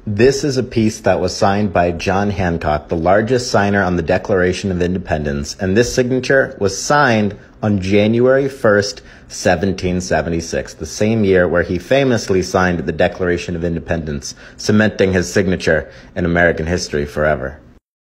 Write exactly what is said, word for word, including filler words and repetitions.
This is a piece that was signed by John Hancock, the largest signer on the Declaration of Independence, and this signature was signed on January first, seventeen seventy-six, the same year where he famously signed the Declaration of Independence, cementing his signature in American history forever.